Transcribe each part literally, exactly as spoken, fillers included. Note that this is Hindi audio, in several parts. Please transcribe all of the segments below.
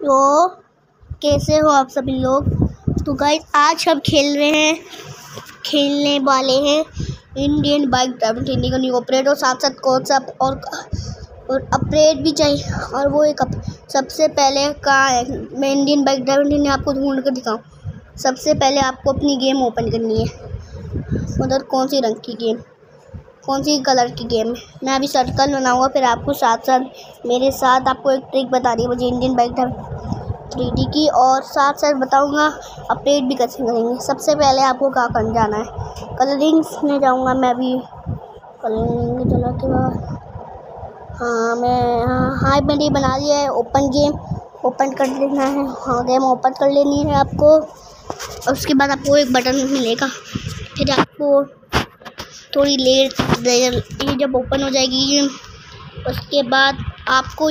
तो कैसे हो आप सभी लोग। तो गाइस आज हम खेल रहे हैं खेलने वाले हैं इंडियन बाइक ड्राइविंग ट्रेनिंग का न्यू ऑपरेट और साथ साथ कॉन्सेप्ट और और अपग्रेड भी चाहिए। और वो एक अप, सबसे पहले कहाँ है मैं इंडियन बाइक ड्राइविंग ट्रेनिंग आपको ढूंढ कर दिखाऊँ। सबसे पहले आपको अपनी गेम ओपन करनी है। उधर कौन सी रंग की गेम, कौन सी कलर की गेम है। मैं अभी सर्कल बनाऊंगा, फिर आपको साथ साथ मेरे साथ आपको एक ट्रिक बतानी है मुझे इंडियन बाइक थ्री डी की, और साथ साथ बताऊंगा अपडेट भी कैसे करेंगे। सबसे पहले आपको कहाँ कर जाना है, कलरिंग्स में जाऊंगा मैं अभी। कलरिंग में चला के बाद हाँ मैं हाँ हाँ मैंने बना लिया है। ओपन गेम ओपन कर लेना है। हाँ गेम ओपन कर लेनी है आपको। और उसके बाद आपको एक बटन मिलेगा, फिर आपको थोड़ी लेट देर ये जब ओपन हो जाएगी गेम, उसके बाद आपको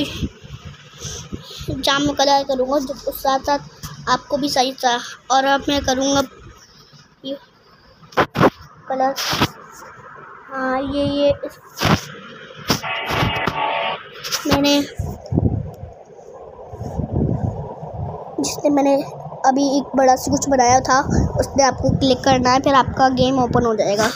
जाम कलर करूँगा जब उस साथ साथ आपको भी सही था। और अब मैं करूँगा ये कलर हाँ ये ये इस, मैंने जिसने मैंने अभी एक बड़ा सा कुछ बनाया था उस पर आपको क्लिक करना है, फिर आपका गेम ओपन हो जाएगा।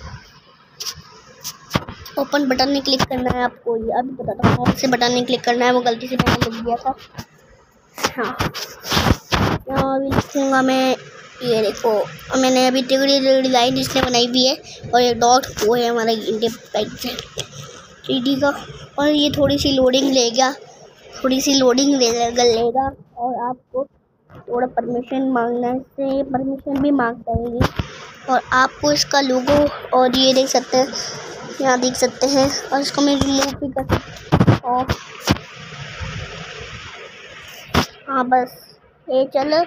ओपन बटन में क्लिक करना है आपको। ये अभी बताता हूँ कौन से बटन में क्लिक करना है, वो गलती से मैंने लिख दिया था। हाँ यहाँ अभी लिखूँगा मैं, ये देखो मैंने अभी टिकड़ी टिकड़ी लाइन जिसने बनाई भी है, और ये डॉट वो है हमारा इंडियन बाइक थ्री डी का। और ये थोड़ी सी लोडिंग लेगा थोड़ी सी लोडिंग ले लेगा और आपको थोड़ा परमिशन मांगने से परमिशन भी मांगता है ये। और आपको इसका लोगो और ये देख सकते हैं, यहाँ देख सकते हैं, और इसको मैं रिमूव भी कर सकती हूँ। और हाँ बस ये चलो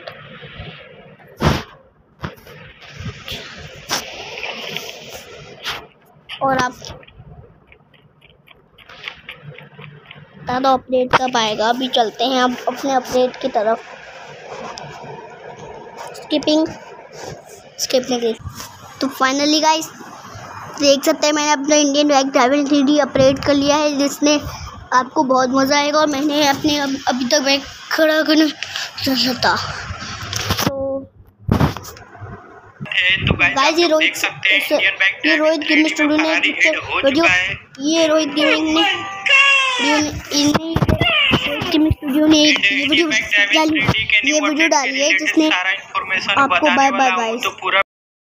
और आप ज़्यादा अपडेट कब आएगा। अभी चलते हैं अब अपने अपडेट की तरफ। स्किपिंग स्किपिंग तो फाइनली गाइस देख सकते हैं मैंने अपना Indian bike driving three D upgrade कर लिया है, जिसने आपको बहुत मज़ा आएगा। और मैंने अपने अब, अभी तक बाइक खड़ा करना था। तो गाइस ये रोहित ये रोहित गेमिंग स्टूडियो ने वीडियो ये रोहित गेमिंग ने रोहित गेमिंग स्टूडियो ने एक वीडियो डाली ये वीडियो डाली है जिसने आपको बाय बाय गाइस।